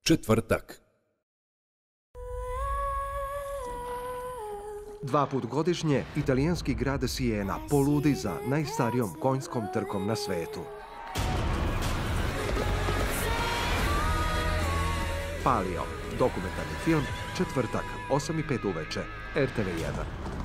Četvrtak. 2 put godišnje italijanski grad Siena poludi za najstarijom konjskom trkom na svetu. Palio, dokumentarni film, četvrtak, 8:05 uveče, RTV1.